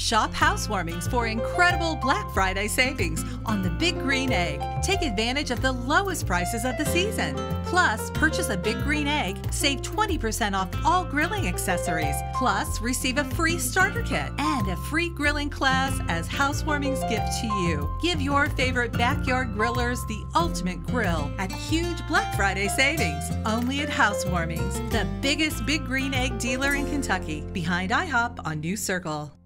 Shop Housewarmings for incredible Black Friday savings on the Big Green Egg. Take advantage of the lowest prices of the season. Plus, purchase a Big Green Egg, save 20% off all grilling accessories. Plus, receive a free starter kit and a free grilling class as Housewarmings gift to you. Give your favorite backyard grillers the ultimate grill at huge Black Friday savings. Only at Housewarmings, the biggest Big Green Egg dealer in Kentucky, behind IHOP on New Circle.